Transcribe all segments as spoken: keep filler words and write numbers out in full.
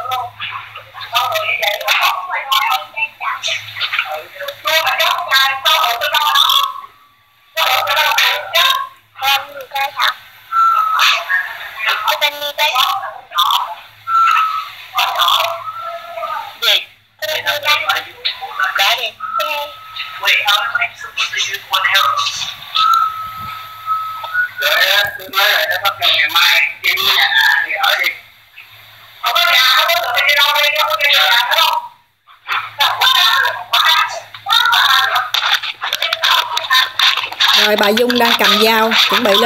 Rồi bà Dung đang cầm dao chuẩn bị lên.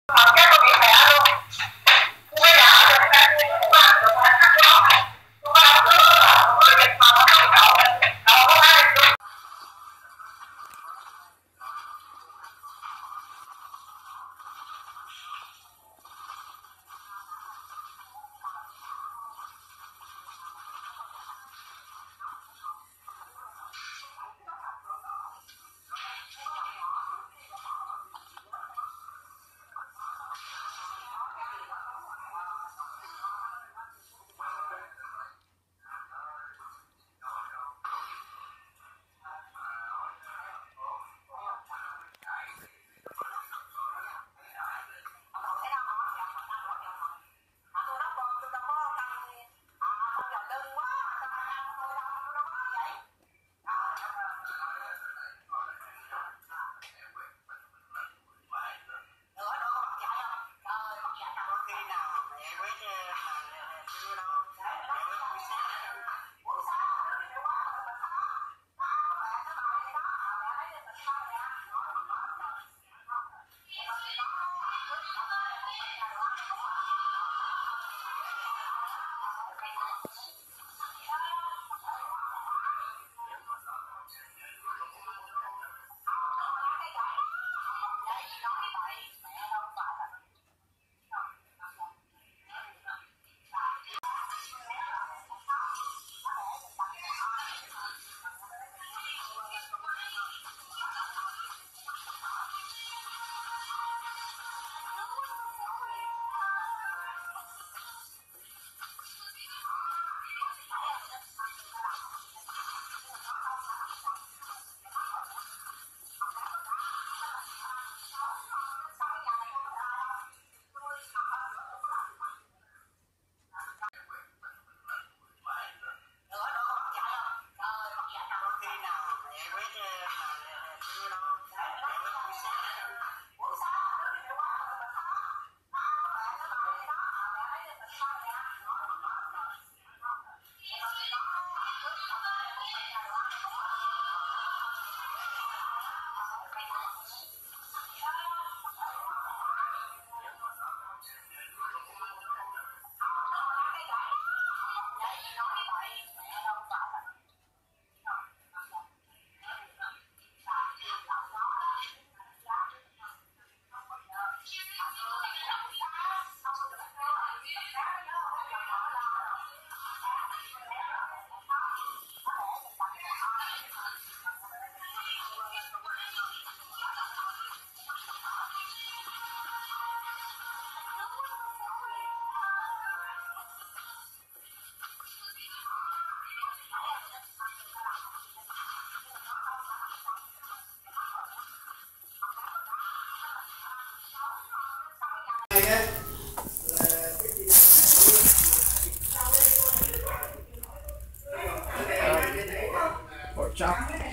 Pork chop.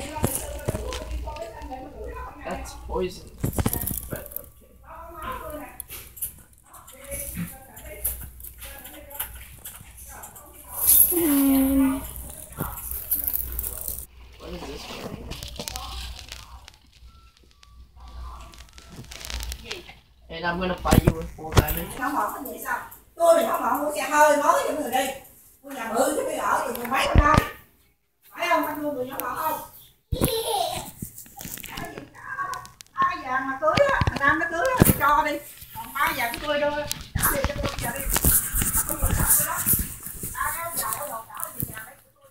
That's poison. But okay. Um, What is this one? And I'm gonna fight you with full damage. Không bỏ cái gì sao? Tôi thì không bỏ mua xe hơi mới cho người đi. Tôi nhà bự chứ bây ở thì mấy năm nay. Phải không? Anh mua người nhỏ bỏ không? Ai giờ mà cưới á, thằng Nam nó cưới á, thì cho đi. Còn ba giờ của tôi đưa, trả đi cho tôi giờ đi. Tôi còn sợ tôi đó. Ai kéo dài ở đầu trả đi nhà đấy của tôi.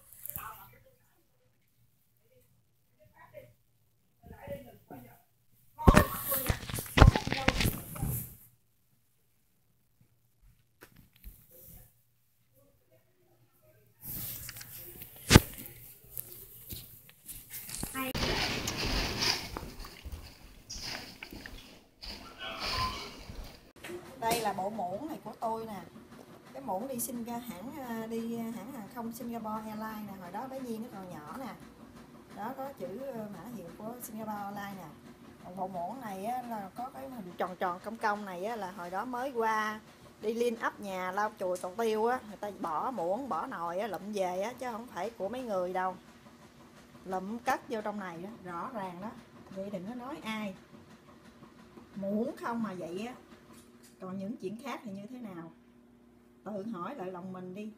bộ muỗng này của tôi nè. Cái muỗng đi xin hãng đi hãng hàng không Singapore Airlines nè, hồi đó bé Nhi nó còn nhỏ nè. Đó có chữ mã hiệu của Singapore Airlines nè. Còn bộ muỗng này á, là có cái hình tròn tròn cong cong này á, là hồi đó mới qua đi liên ấp nhà lau chùi còn tiêu á, người ta bỏ muỗng bỏ nồi á, lụm về á, chứ không phải của mấy người đâu. Lụm cất vô trong này đó, rõ ràng đó. Vậy đừng có nói ai. Muỗng không mà vậy á. Còn những chuyện khác thì như thế nào? Tự hỏi lại lòng mình đi.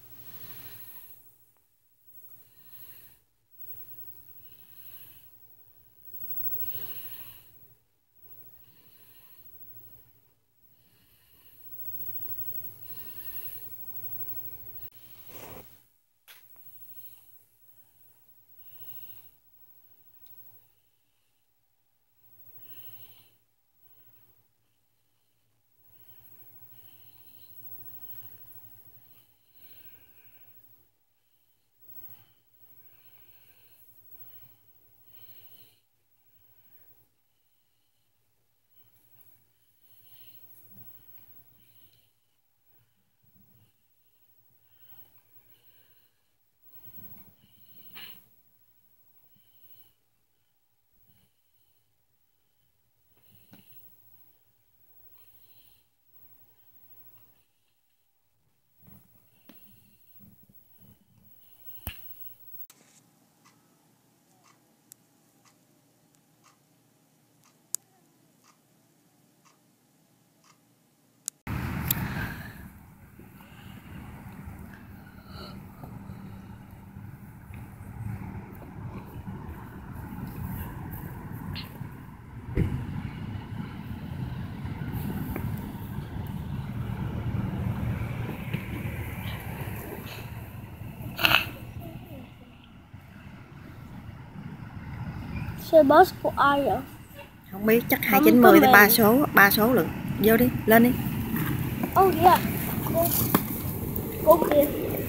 Xe bus của ai vậy? Không biết, chắc hai Không chín có mươi tới mình. ba số, ba số lận. Vô đi, lên đi. Oh yeah. Cô, cô kia.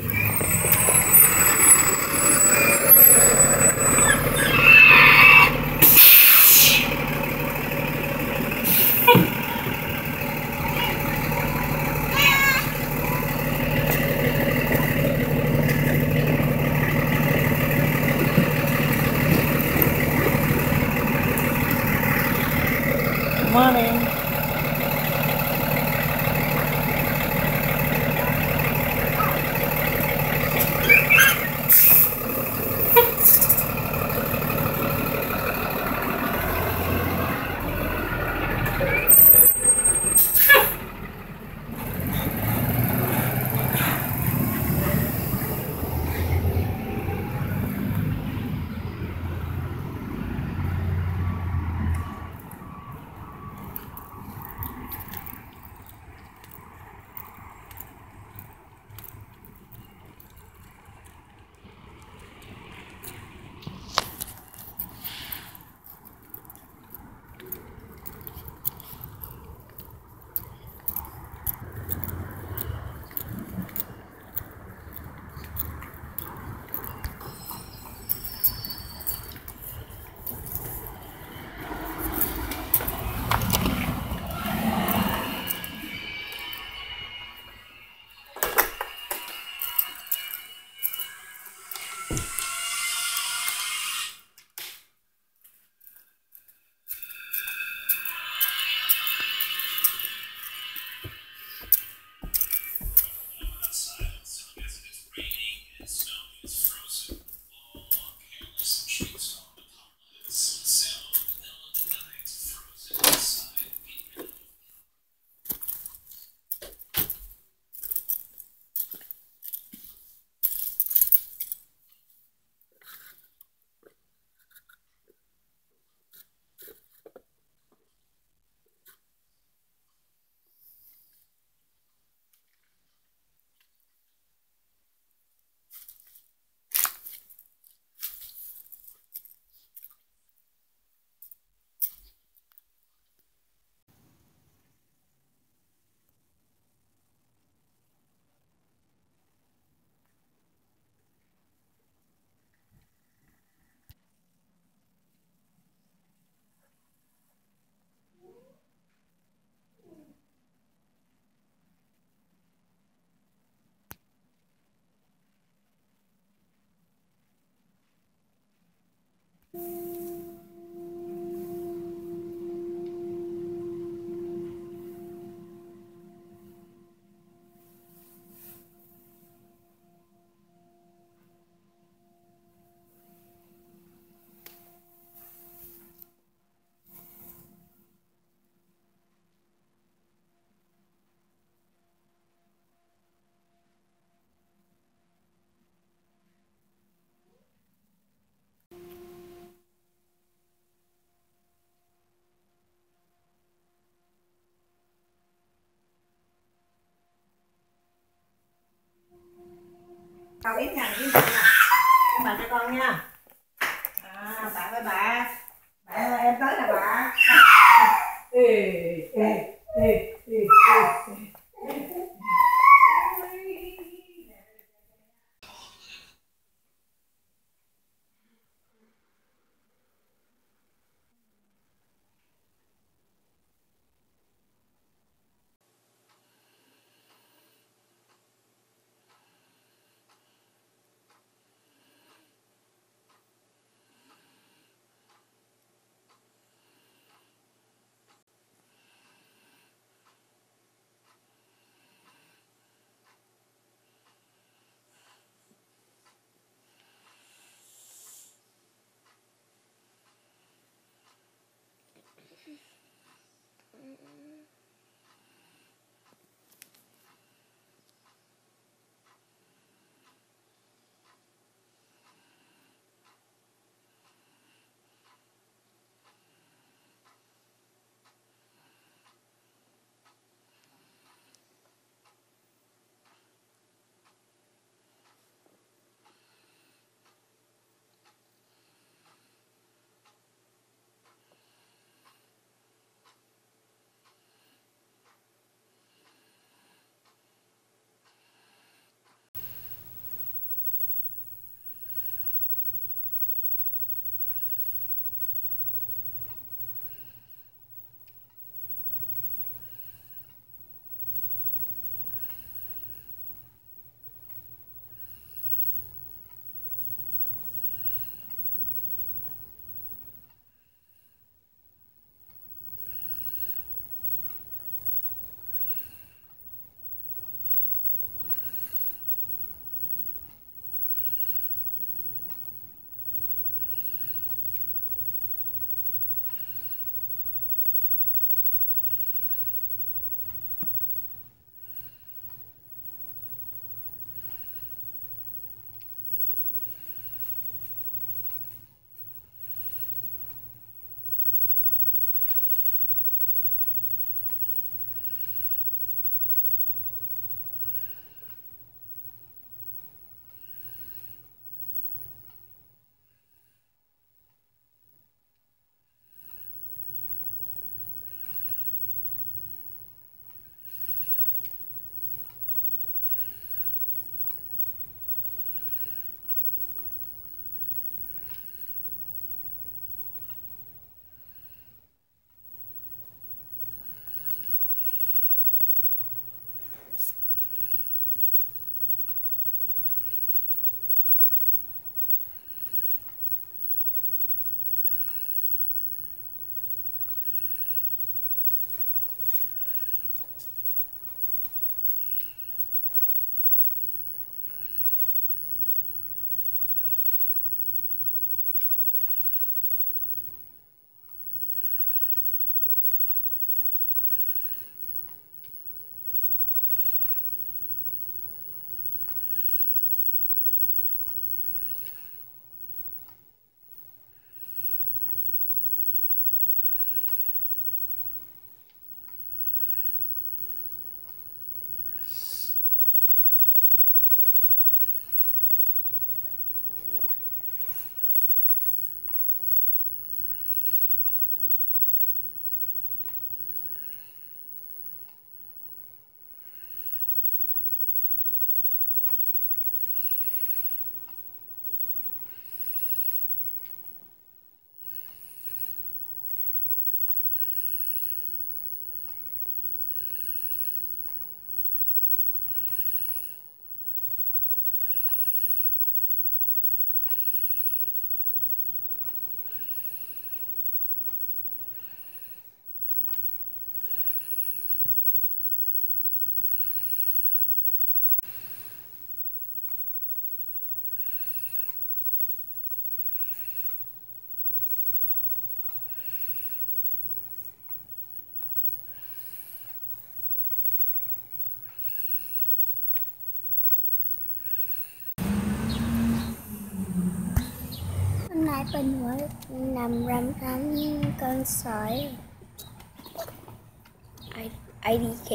Morning. Tao biết nha, biết nha. Em bà cho con nha. À, bà với bà. Bà ơi, em tới nè bà. Ê, ê, ê, ê, ê. hai bên mũi nằm răm răm con sỏi. i đê ca.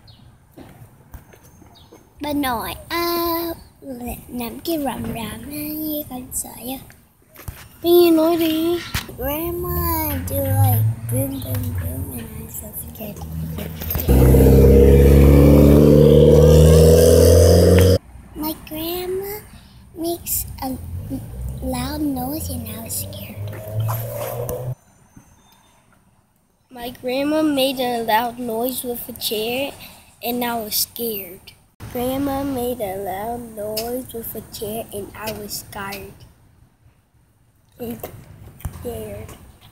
Bên nội à, nằm cái rầm rầm với con sỏi á. Tự nhiên nói đi. Grandma do like boom boom boom and I'm so scared. My grandma makes a loud noise and I was scared. My grandma made a loud noise with a chair and I was scared. Grandma made a loud noise with a chair and I was scared. And scared.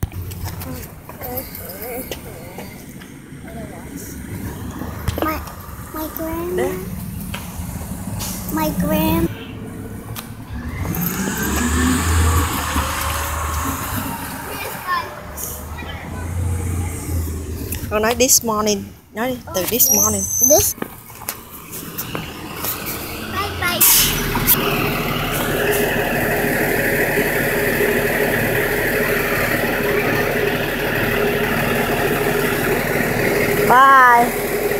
My my grandma My grand Con nói this morning. Nói đi, từ this morning. This Bye bye. Bye.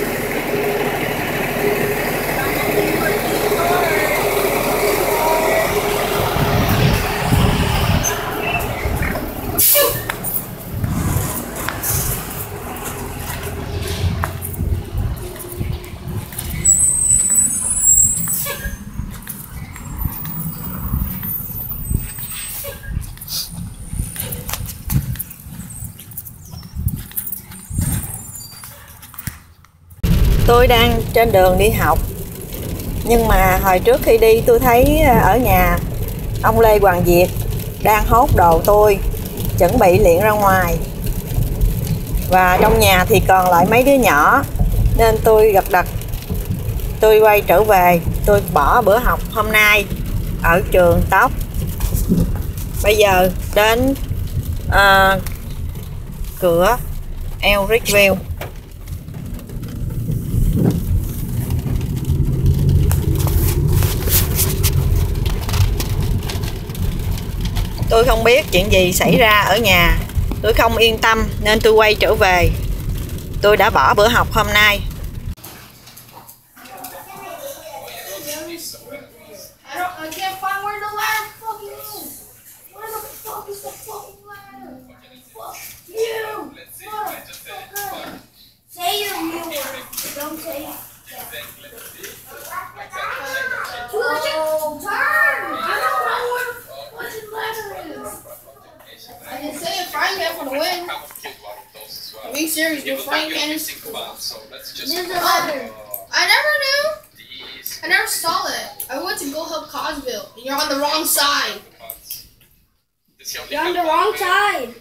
Tôi đang trên đường đi học. Nhưng mà hồi trước khi đi tôi thấy ở nhà ông Lê Hoàng Việt đang hốt đồ tôi, chuẩn bị luyện ra ngoài. Và trong nhà thì còn lại mấy đứa nhỏ, nên tôi gật gật. Tôi quay trở về, tôi bỏ bữa học hôm nay ở trường tóc. Bây giờ đến uh, cửa Elrichville. Tôi không biết chuyện gì xảy ra ở nhà. Tôi không yên tâm nên tôi quay trở về. Tôi đã bỏ bữa học hôm nay. Are you serious? Your frying pan is. There's a ladder. I never knew. I never saw it. I went to go help Cosville, and you're on the wrong side. You're on the wrong side.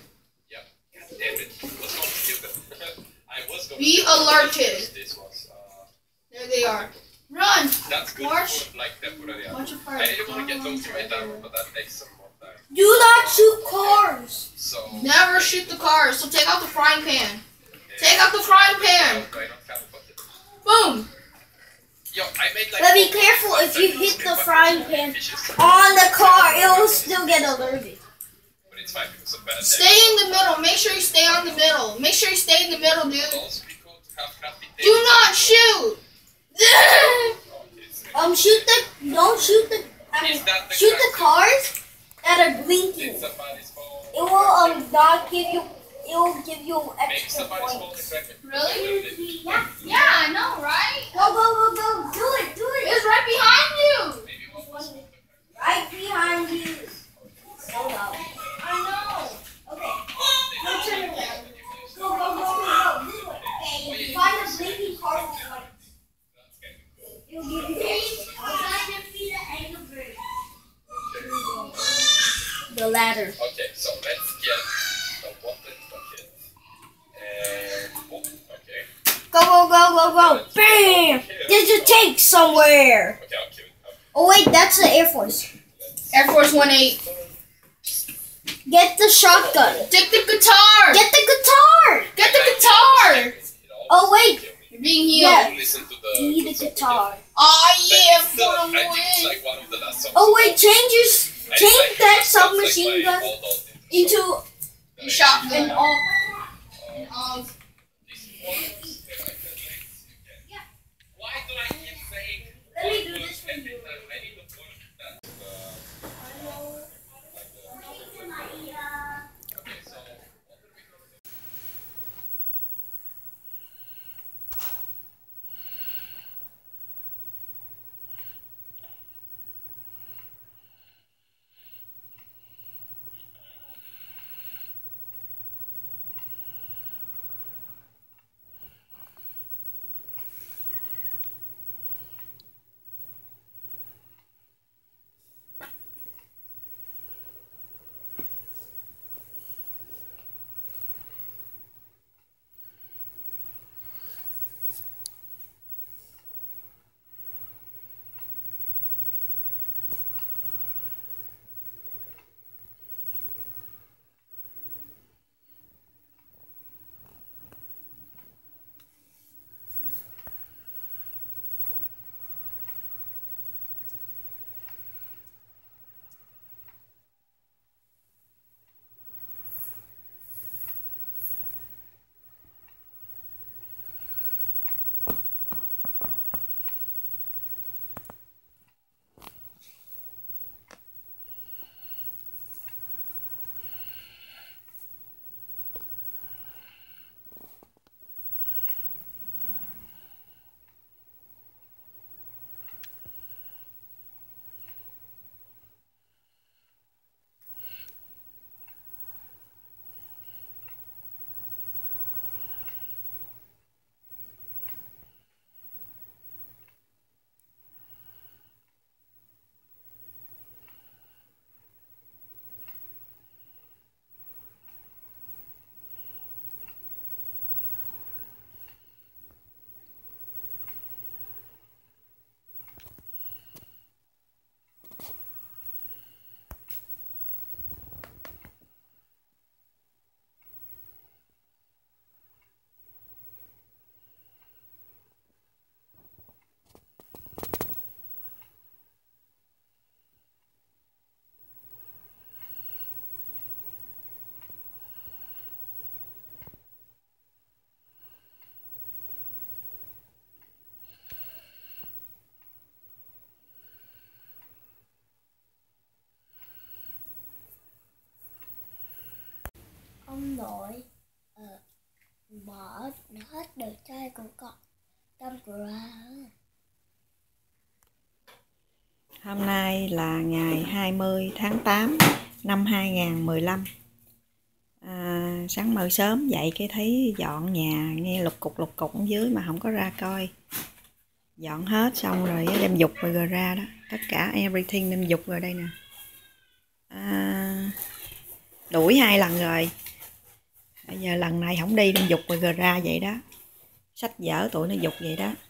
Be alerted. There they are. Run! March. March apart. I didn't want to get those right now, but that takes some more time. Do not shoot cars. So Never shoot the cars. So take out the frying pan. Take out the frying pan. Boom. Yo, I made like But be careful, if you hit the frying pan on the car, it will still get allergic. But it's fine because of bad Stay in the middle. Make sure you stay on the middle. Make sure you stay in the middle, dude. Also be cool to have crafty Do not shoot. Um, shoot the, don't shoot the, I mean, Is that the shoot the correct- cars that are blinking. It's somebody's fault. It will um not give you, it will give you Make extra somebody's fault points. exactly. Really? Yeah, Yeah, I know, right? go, go, go, go, do it, do it. It's right behind you. Maybe one was Right behind you. Hold up. I know. Okay, no turn around. Go, go, go, go, go, this way. Okay, find a blinking car with lights. It'll give you the ladder. Okay, so let's get the water bucket. And oh, okay. Go, go, go, go, go. Bam! There's a tank somewhere. Okay, I'll kill it. I'll Oh wait, that's the Air Force. Air Force One Eight. Get the shotgun. Take the guitar. Get the guitar. Get the guitar. Oh wait, You're being healed. Yeah. listen to the need a guitar. Oh yeah, It's the- for I the think it's win. like one of the last songs. Oh wait, change your Take that submachine gun into Shotgun. And all. And all. Why do I keep saying? Let me do this for you. I need to push that. Okay, so. Ông nội uh, bỏ hết đồ chơi của con trong gara. Hôm nay là ngày hai mươi tháng tám năm hai nghìn không trăm mười lăm. À, sáng mơ sớm dậy cái thấy dọn nhà, nghe lục cục lục cục ở dưới mà không có ra coi. Dọn hết xong rồi đem dục rồi gara đó. Tất cả everything đem dục rồi đây nè. À, đuổi hai lần rồi. Bây giờ lần này không đi đem dục rồi gara vậy đó. Sách vở tụi nó dục vậy đó.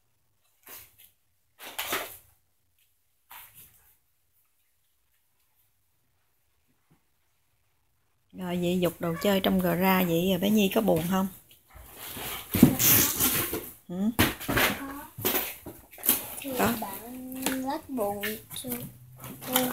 Rồi vậy dục đồ chơi trong gara vậy rồi bé Nhi có buồn không? Ừ? Thì có. Bạn rất buồn chứ. Ừ.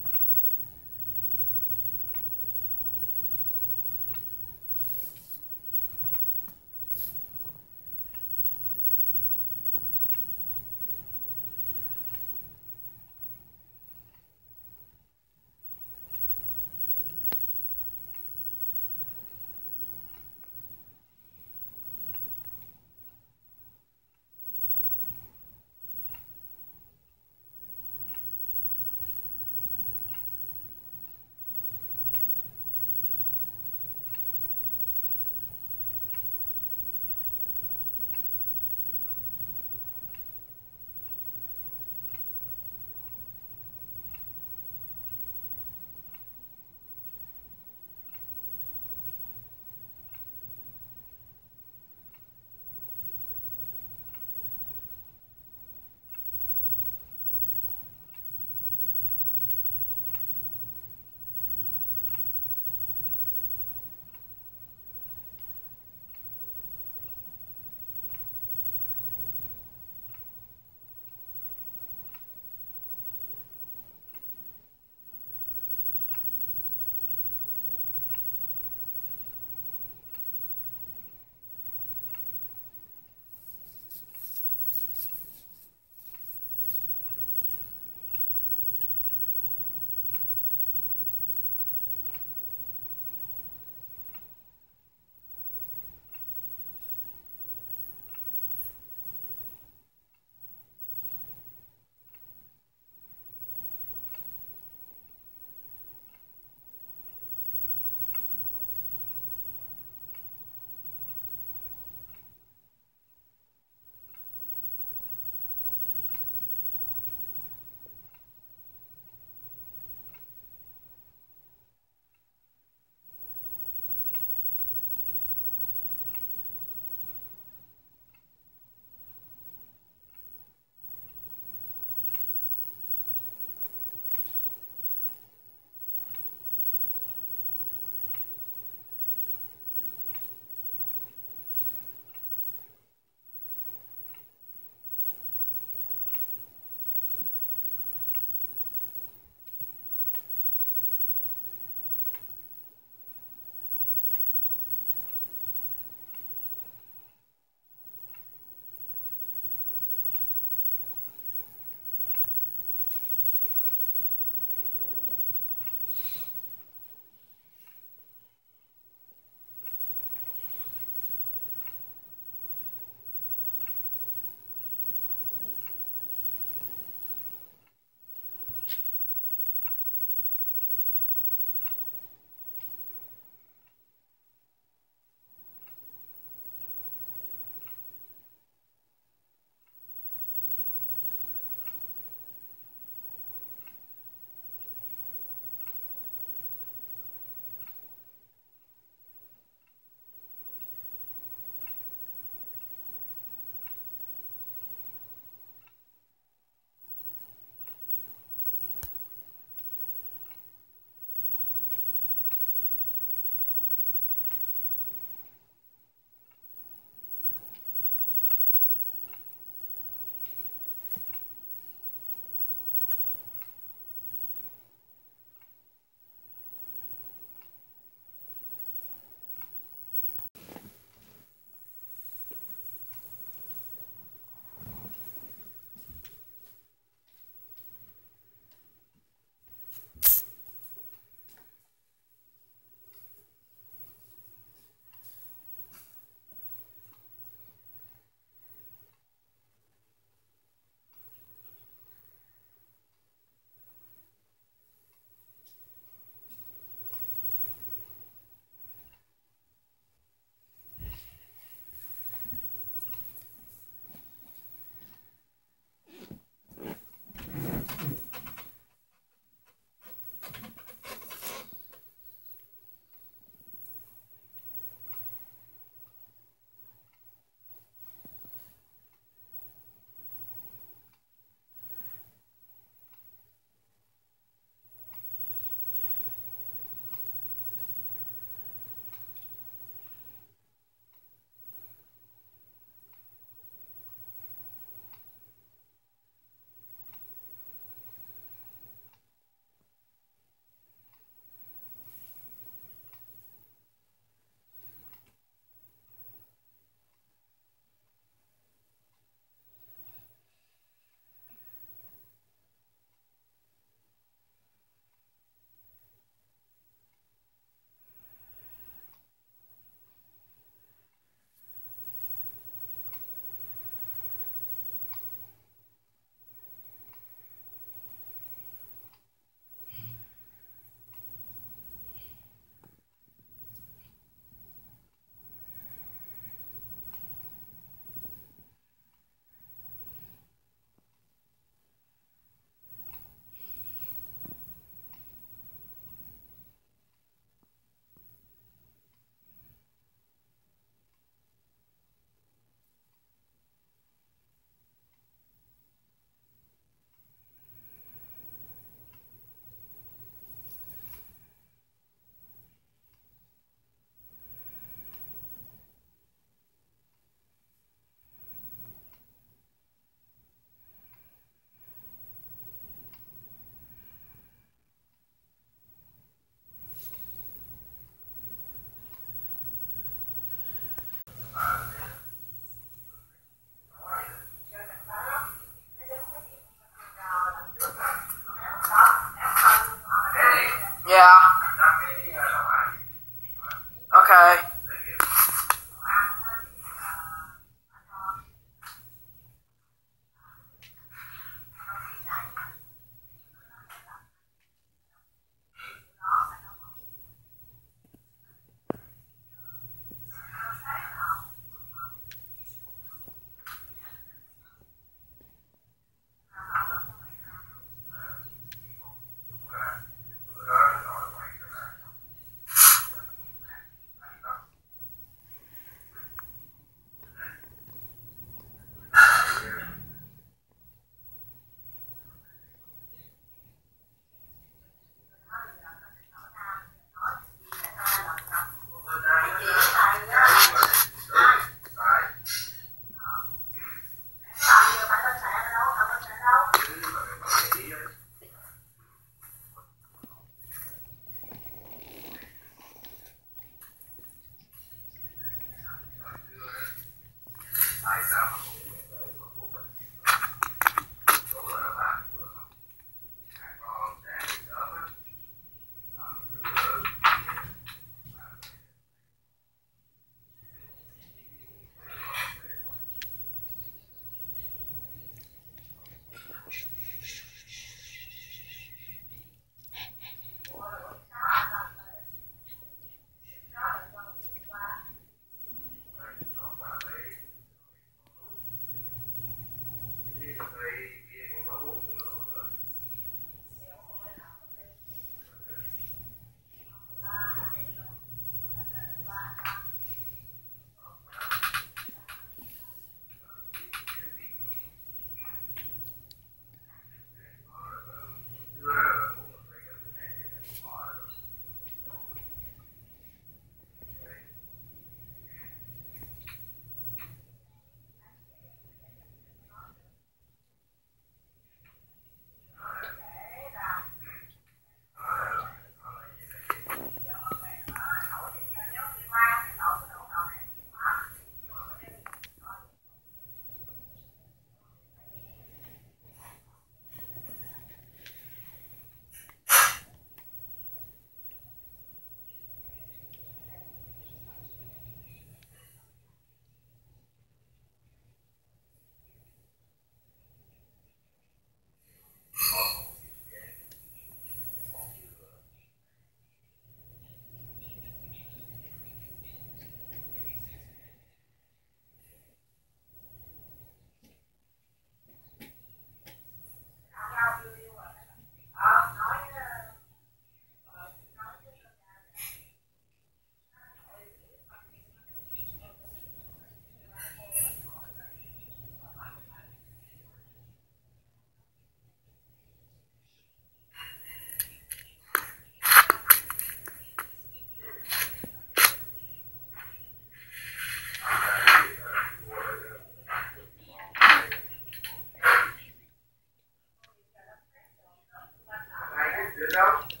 sao?